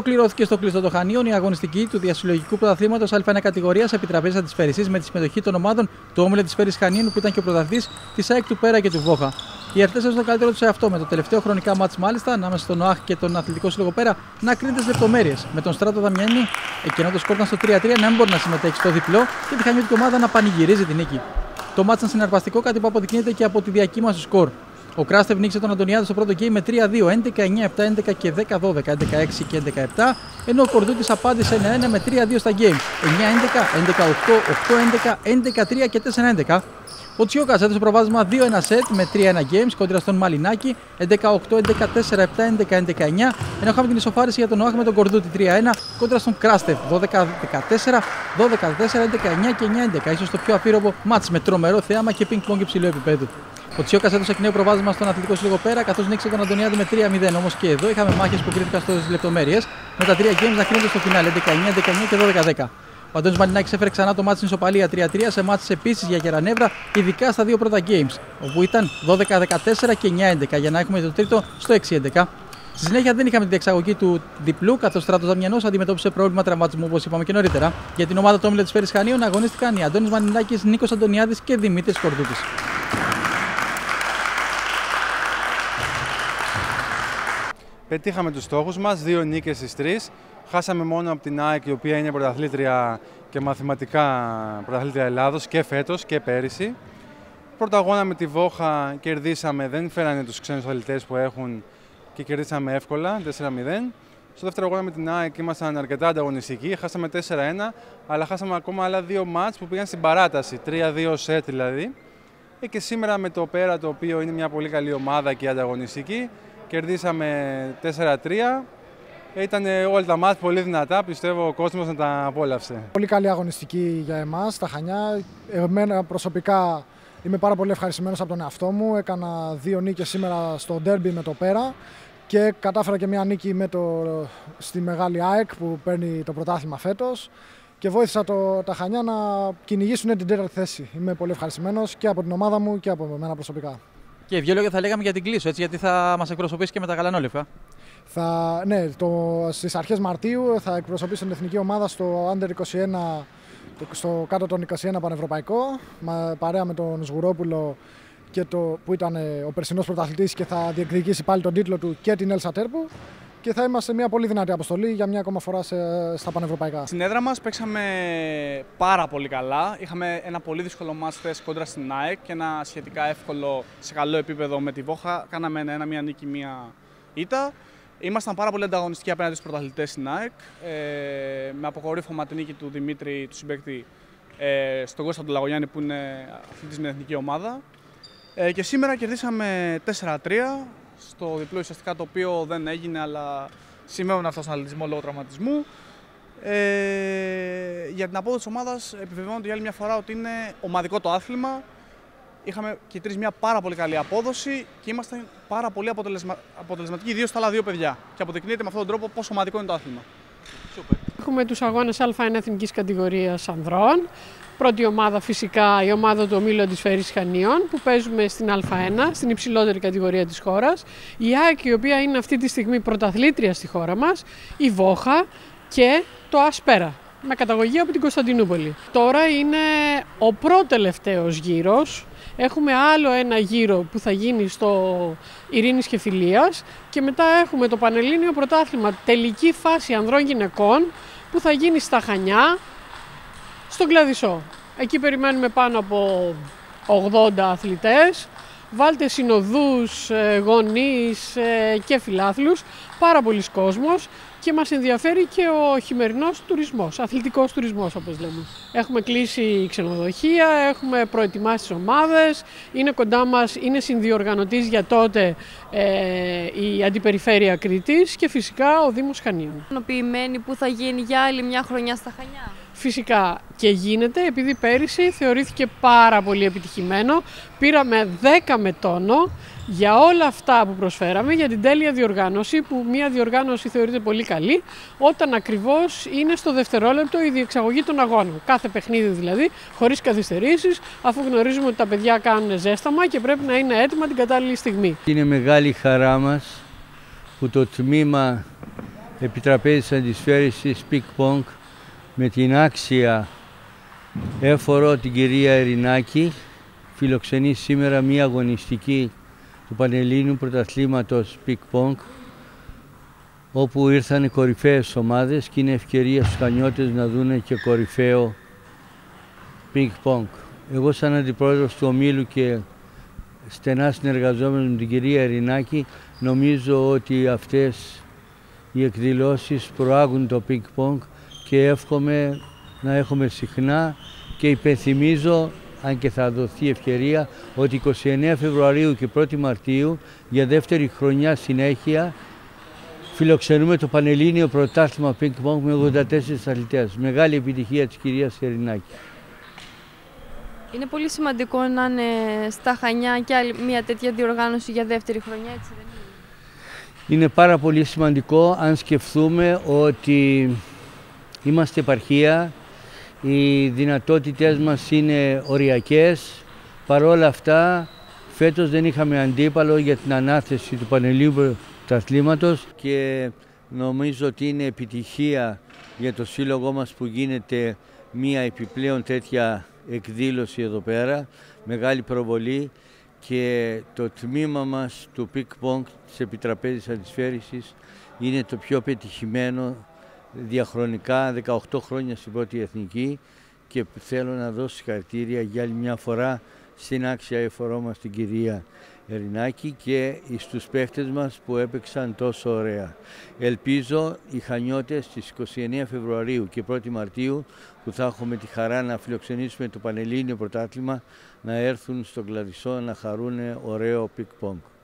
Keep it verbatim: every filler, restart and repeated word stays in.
Ολοκληρώθηκε στο κλειστό των Χανίων η αγωνιστική του διασυλλογικού πρωταθλήματος Α1 κατηγορίας επί τραπέζα της Πέρισσης με τη συμμετοχή των ομάδων του Όμιλου της Πέρισσης Χανίων που ήταν και ο πρωταθλητής της ΑΕΚ του Πέρα και του Βόχα. Οι αρτές έδωσαν το καλύτερο τους σε αυτό με το τελευταίο χρονικά μάτς μάλιστα ανάμεσα στον ΟΑΧ και τον Αθλητικό Σύλλογο Πέρα να κρίνεται στις λεπτομέρειες. Με τον Στράτο Δαμιανή, εκείνο το σκορ ήταν στο τρία τρία, να μην μπορεί να συμμετέχει στο διπλό και τη χανιώτικη ομάδα να πανηγυρίζει την νίκη. Το μάτς ήταν συναρπαστικό, κάτι που αποδεικνύεται και από τη διακύμαση του σκορ. Ο Κράστευ νίκησε τον Αντωνιάδη στο πρώτο game με τρία δύο, έντεκα εννιά, επτά έντεκα και δέκα δώδεκα, έντεκα έξι και έντεκα επτά, ενώ ο Κορδούτης απάντησε ένα ένα με τρία δύο στα game, εννιά έντεκα, έντεκα οκτώ, οκτώ έντεκα, έντεκα τρία και τέσσερα έντεκα. Ο Τσιόκας έδωσε προβάδισμα δύο ένα σετ με τρία ένα games κόντρα στον Μαλινάκη, έντεκα οκτώ, έντεκα τέσσερα, επτά έντεκα, έντεκα εννιά, ενώ είχαμε την ισοφάριση για τον ΟΑΧ με τον Κορδούτη τρία ένα κόντρα στον Κράστευ δώδεκα δεκατέσσερα, δώδεκα τέσσερα, έντεκα εννιά και εννιά έντεκα. Ίσως το πιο αφήρωμο μάτς με τρομερό θέαμα και πινκ-πονγκ υψηλού επίπεδου. Ο Τσιόκας έδωσε εκ νέου προβάδισμα στον Αθλητικό Σύλλογο Πέρα, καθώς νίκησε τον Αντωνιάδη με τρία μηδέν. Όμως και εδώ είχαμε μάχες που κρίθηκαν στις λεπτομέρειες, με τα τρία games να κρίνονται στο φινάλε έντεκα εννιά, έντεκα εννιά και δώδεκα δέκα. Ο Αντώνης Μαλινάκης έφερε ξανά το μάτι στην ισοπαλία τρία τρία σε μάτς επίσης για κεραυνεύρα, ειδικά στα δύο πρώτα games, όπου ήταν δώδεκα δεκατέσσερα και εννιά έντεκα για να έχουμε το τρίτο στο έξι έντεκα. Στη συνέχεια δεν είχαμε τη διεξαγωγή του διπλού, καθώς ο Στράτος Δαμιανός αντιμετώπισε πρόβλημα τραυματισμού, όπως είπαμε και νωρίτερα. Για την ομάδα του Όμιλου της Πέρισσης Χανίων αγωνίστηκαν οι Αντώνης Μαλινάκης, Νίκος Αντωνιάδης και Δημήτρης Κορδούτης. Πετύχαμε τους στόχους μας, δύο νίκες στις τρεις. Χάσαμε μόνο από την ΑΕΚ, η οποία είναι πρωταθλήτρια και μαθηματικά πρωταθλήτρια Ελλάδος και φέτος και πέρυσι. Πρώτο αγώνα με τη Βόχα κερδίσαμε, δεν φέρανε τους ξένους αθλητές που έχουν και κερδίσαμε εύκολα, τέσσερα μηδέν. Στο δεύτερο αγώνα με την ΑΕΚ ήμασταν αρκετά ανταγωνιστικοί, χάσαμε τέσσερα ένα, αλλά χάσαμε ακόμα άλλα δύο μάτς που πήγαν στην παράταση, τρία δύο σετ δηλαδή. Και σήμερα με το Πέρα, το οποίο είναι μια πολύ καλή ομάδα και ανταγωνιστική, κερδίσαμε τέσσερα τρία. Ήταν όλα τα μάτς πολύ δυνατά, πιστεύω ο κόσμος να τα απόλαυσε. Πολύ καλή αγωνιστική για εμάς, τα Χανιά. Εμένα προσωπικά είμαι πάρα πολύ ευχαριστημένος από τον εαυτό μου. Έκανα δύο νίκες σήμερα στο ντέρμπι με το Πέρα και κατάφερα και μια νίκη με το, στη Μεγάλη ΑΕΚ που παίρνει το πρωτάθλημα φέτος και βοήθησα το, τα Χανιά να κυνηγήσουν την τέταρτη θέση. Είμαι πολύ ευχαριστημένος και από την ομάδα μου και από μένα προσωπικά. Και δύο λόγια θα λέγαμε για την Κλείσο, έτσι, γιατί θα μας εκπροσωπήσει και με τα γαλανόλευκα. Θα, ναι, το, στις αρχές Μαρτίου θα εκπροσωπήσω την εθνική ομάδα στο Under είκοσι ένα, στο κάτω των είκοσι ένα πανευρωπαϊκό, παρέα με τον Σγουρόπουλο και το, που ήταν ο περσινός πρωταθλητής και θα διεκδικήσει πάλι τον τίτλο του και την Έλσα Τέρπου. Και θα είμαστε μια πολύ δυνατή αποστολή για μια ακόμα φορά σε, στα πανευρωπαϊκά. Στην έδρα μας παίξαμε πάρα πολύ καλά. Είχαμε ένα πολύ δύσκολο μάτς χθες κόντρα στην ΑΕΚ και ένα σχετικά εύκολο σε καλό επίπεδο με τη Βόχα. Κάναμε ένα, μία νίκη, μία ήττα. Ήμασταν πάρα πολύ ανταγωνιστικοί απέναντι στους πρωταθλητές στην ΑΕΚ. Ε, με αποκορύφωμα τη νίκη του Δημήτρη, του συμπαίκτη, ε, στον Κώστα του Λαγωνιάννη που είναι αθλητής με εθνική ομάδα. Ε, και σήμερα κερδίσαμε τέσσερα τρία. Στο διπλό ουσιαστικά, το οποίο δεν έγινε, αλλά σημαίνουν αυτό στον αθλητισμό λόγω τραυματισμού. Ε, για την απόδοση της ομάδας επιβεβαιώνεται για άλλη μια φορά ότι είναι ομαδικό το άθλημα. Είχαμε και τρεις μια πάρα πολύ καλή απόδοση και ήμασταν πάρα πολύ αποτελεσμα... αποτελεσματικοί, ιδίως στα άλλα δύο παιδιά. Και αποδεικνύεται με αυτόν τον τρόπο πόσο ομαδικό είναι το άθλημα. Super. Έχουμε τους αγώνες Α1 εθνικής κατηγορίας ανδρών. Πρώτη ομάδα φυσικά η ομάδα του Ομίλου της Πέρισσης Χανίων που παίζουμε στην Α1, στην υψηλότερη κατηγορία της χώρας. Η ΑΕΚ, η οποία είναι αυτή τη στιγμή πρωταθλήτρια στη χώρα μας, η Βόχα και το Ασπέρα με καταγωγή από την Κωνσταντινούπολη. Τώρα είναι ο προτελευταίος γύρος. Έχουμε άλλο ένα γύρο που θα γίνει στο Ειρήνης και Φιλίας και μετά έχουμε το Πανελλήνιο Πρωτάθλημα τελική φάση ανδρών γυναικών που θα γίνει στα Χανιά, στον Κλαδισό. Εκεί περιμένουμε πάνω από ογδόντα αθλητές. Βάλτε συνοδούς, γονείς και φιλάθλους, πάρα πολλοί κόσμος και μας ενδιαφέρει και ο χειμερινός τουρισμός, αθλητικός τουρισμός όπως λέμε. Έχουμε κλείσει ξενοδοχεία, έχουμε προετοιμάσει τις ομάδες, είναι κοντά μας, είναι συνδιοργανωτής για τότε ε, η Αντιπεριφέρεια Κρήτης και φυσικά ο Δήμος Χανίων. Ικανοποιημένοι που θα γίνει για άλλη μια χρονιά στα Χανιά. Φυσικά και γίνεται, επειδή πέρυσι θεωρήθηκε πάρα πολύ επιτυχημένο. Πήραμε δέκα με τόνο για όλα αυτά που προσφέραμε, για την τέλεια διοργάνωση, που μια διοργάνωση θεωρείται πολύ καλή, όταν ακριβώς είναι στο δευτερόλεπτο η διεξαγωγή των αγώνων. Κάθε παιχνίδι δηλαδή, χωρίς καθυστερήσεις, αφού γνωρίζουμε ότι τα παιδιά κάνουν ζέσταμα και πρέπει να είναι έτοιμα την κατάλληλη στιγμή. Είναι μεγάλη χαρά μας που το τμήμα επιτραπέζης αντισφαίρησης πικ-πονγκ με την άξια έφορο την κυρία Ερινάκη. Φιλοξενεί σήμερα μία αγωνιστική του Πανελλήνιου Πρωταθλήματος πικ-πονγκ, όπου ήρθαν κορυφαίες ομάδες και είναι ευκαιρία στους χανιώτες να δούνε και κορυφαίο πικ-πονγκ. Εγώ σαν αντιπρόεδρος του ομίλου και στενά συνεργαζόμενος με την κυρία Ερινάκη, νομίζω ότι αυτές οι εκδηλώσεις προάγουν το πικ-πονγκ και εύχομαι να έχουμε συχνά, και υπενθυμίζω, αν και θα δοθεί ευκαιρία, ότι εικοστή ενάτη Φεβρουαρίου και πρώτη Μαρτίου για δεύτερη χρονιά συνέχεια φιλοξενούμε το Πανελλήνιο Πρωτάθλημα πικ-πονγκ με ογδόντα τέσσερις αθλητές. Μεγάλη επιτυχία της κυρίας Ερινάκη. Είναι πολύ σημαντικό να είναι στα Χανιά και άλλη μια τέτοια διοργάνωση για δεύτερη χρονιά, έτσι δεν είναι? Είναι πάρα πολύ σημαντικό αν σκεφτούμε ότι είμαστε επαρχία, οι δυνατότητες μας είναι οριακές. Παρόλα αυτά, φέτος δεν είχαμε αντίπαλο για την ανάθεση του Πανελλήνιου Πρωταθλήματος και νομίζω ότι είναι επιτυχία για το σύλλογό μας που γίνεται μία επιπλέον τέτοια εκδήλωση εδώ πέρα, μεγάλη προβολή, και το τμήμα μας του πικ-πονγκ της επιτραπέζης αντισφαίρησης είναι το πιο πετυχημένο διαχρονικά, δεκαοκτώ χρόνια στην πρώτη εθνική, και θέλω να δώσω συγχαρητήρια για άλλη μια φορά στην άξια εφορό μας την κυρία Ερινάκη και στους παίχτες μας που έπαιξαν τόσο ωραία. Ελπίζω οι Χανιώτες στις εικοστή ενάτη Φεβρουαρίου και πρώτη Μαρτίου, που θα έχουμε τη χαρά να φιλοξενήσουμε το Πανελλήνιο Πρωτάθλημα, να έρθουν στον Κλαδισσό να χαρούν ωραίο πικ-πονγκ.